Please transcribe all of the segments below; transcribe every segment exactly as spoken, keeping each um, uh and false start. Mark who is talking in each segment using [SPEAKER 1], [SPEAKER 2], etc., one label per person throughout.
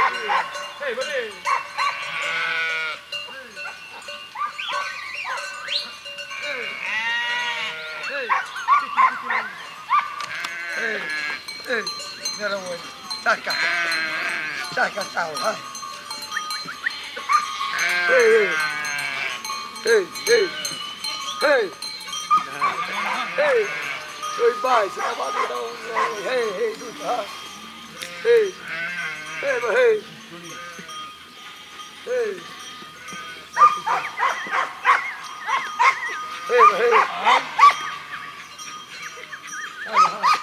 [SPEAKER 1] Hei, bă, hei! Hei, hei, ne rămâne. Taca, taca, taca, hai. Hei, hei, hei, hei, hei, hei, doi bai, să ne vadă la un... Hei, hei, du-te, hai. Hei, hei, bă, hei. Hei. Hei, bă, hei. Hai, bă, hai.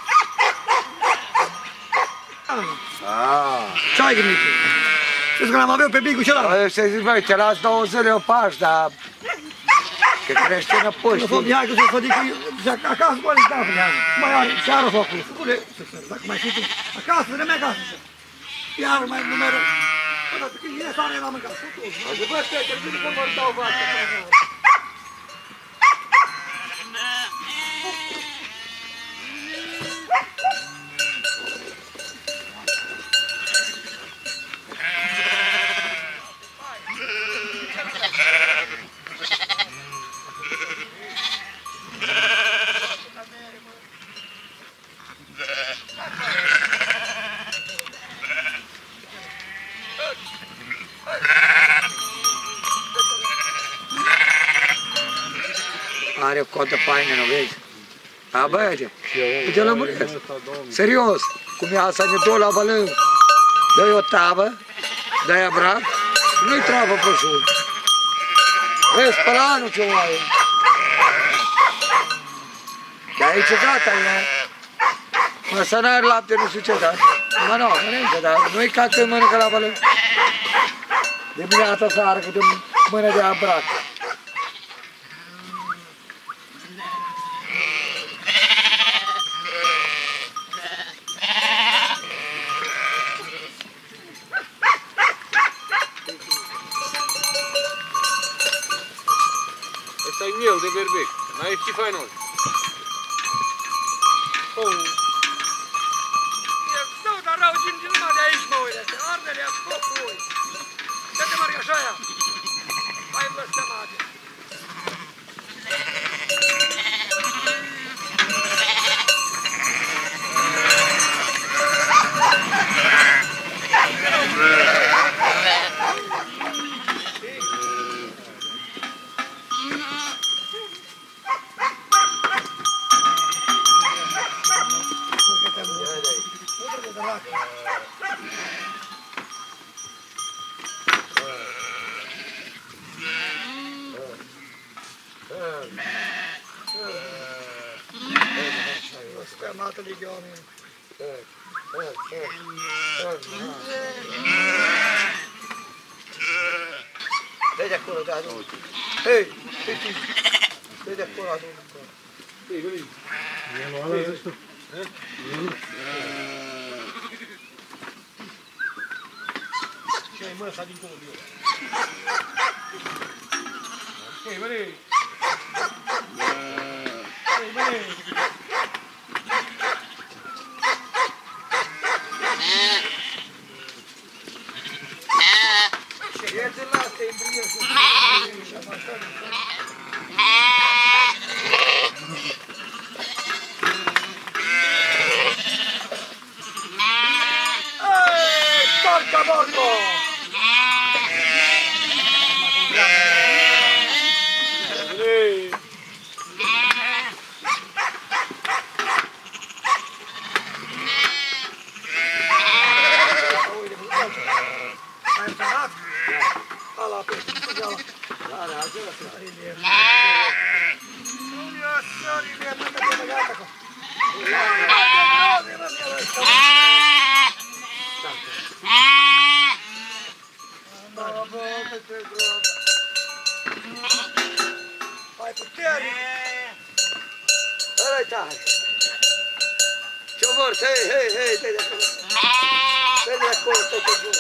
[SPEAKER 1] Ce-ai gândit? Știți că l-am avea pe bicul celălalt?
[SPEAKER 2] Să zic, băi, te las două zile o pași, dar... Că crește înapoi, știi?
[SPEAKER 1] Nu fă, hai că să-ți fădic, acasă cu alea, da, mai are, și ară focul, spune, dacă mai știi tu, acasă, vreme acasă, iar mai numeră, până când e sare la mâncat, totul.
[SPEAKER 2] Zic, bă, te, că zic că mă dau vacă. Are o cotă faină, nu vezi? A, băiete, uite la mureț. Serios, cum e asta, ne două la vălân. Dă-i o tavă, dă-i abrac, nu-i travă pășul. Vezi, pe la anul ce mai e. Dar aici gata, e. Mă, să n-are lapte, nu știu ce, dar... Mă, nu, mănâncă, dar nu-i ca când mănâncă la vălân. Dimineața seară, câte mână de abrac.
[SPEAKER 3] Ăsta e miel de berbec, n-ai ce fainul.
[SPEAKER 1] Oh. E stau, dar rău, din numai de aici, mă, uite, ardele-a scopul. Dă-te, Maria, așa aia. Hai, blăstămate. Spermată legioane. Vede acolo, da, du. Hei, vedi. Vede acolo, da, du. Hei, vedi.
[SPEAKER 4] E luat la zici tu.
[SPEAKER 1] Ce-ai măsa dincolo de eu? Hei, vedi. Hei, vedi. Iată la asta, e bine să fie așa. Eeeeh, porca morto! Vai putere! Ăla-i tare! Ce vor? Hei, hei, hei, dă-i de acolo! Dă-i de acolo, stai pe bun!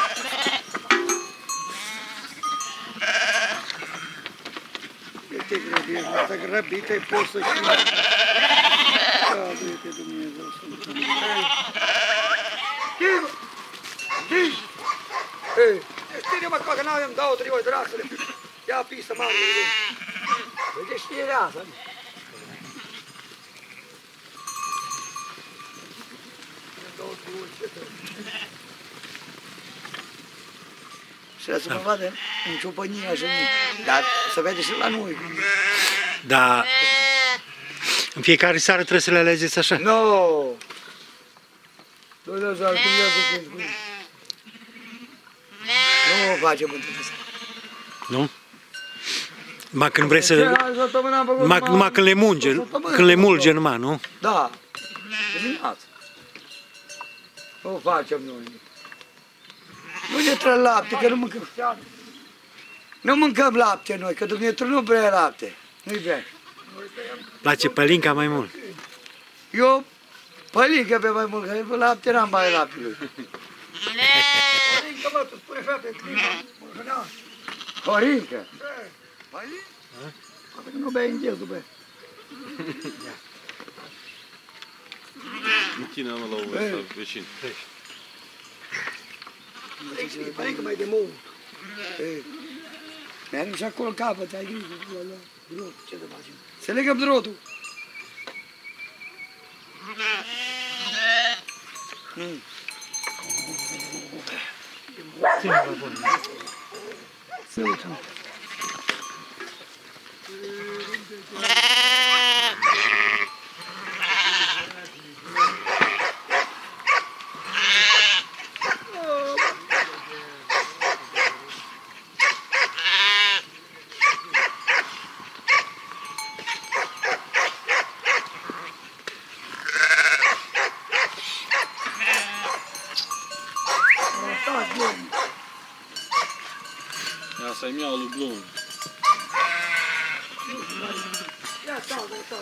[SPEAKER 1] Te grăbiești, mă, te grăbit, ai poți să știi. Scaduie-te Dumnezeu, Sfântul. Hei! Hei! Hei! îmi dau trei ori draxele. Ia pisă mare de lume. Uite știrea asta. Și să mă vadă în ciopănia și în... Dar să vede și la noi.
[SPEAKER 4] Da. În fiecare seară trebuie să le alegeți așa?
[SPEAKER 1] Nu! Nu le să cum le să nu o facem într-un ăsta.
[SPEAKER 4] Nu? Numai când vrei să... Numai, numai când le munge, când le mulge numai, nu?
[SPEAKER 1] Da. Dimineața. Nu o facem noi. Nu ne tră lapte, că nu mâncăm. Nu mâncăm lapte noi, că Dumnezeu nu vrea lapte. Nu-i vrea.
[SPEAKER 4] Place pălinca mai mult.
[SPEAKER 1] Eu pălincă pe mai mult, că lapte n-am mai lapte lui. Pălincă, mă, tu spune frate, în clima, mâncăneam. Pălincă? Pălincă? Poate că nu bei în gel, tu bei.
[SPEAKER 3] Nu ține mă la o ăsta, vecin.
[SPEAKER 1] Pălincă mai de mult. Mi-am și acolo capăt, ai grijă, drot, ce să facem? Să legăm drotul. Mm. Să uităm.
[SPEAKER 3] Asta e miau lui Blum.
[SPEAKER 1] Ia stau, ia stau.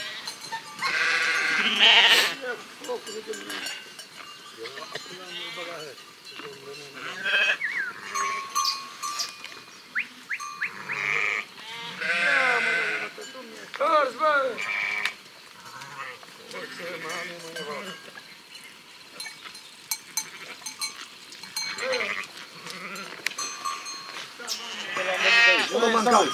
[SPEAKER 1] Ars, bă! O mâncăm.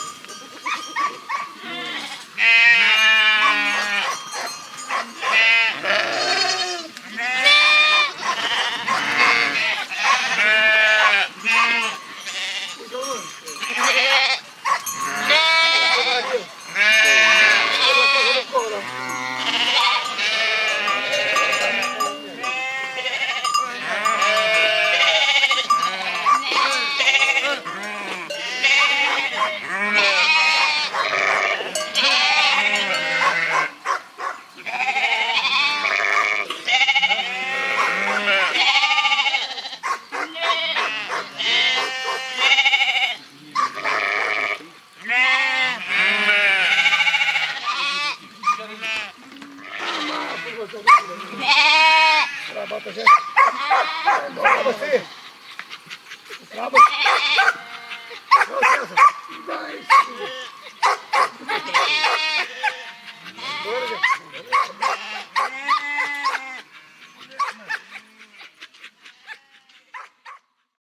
[SPEAKER 1] Bate,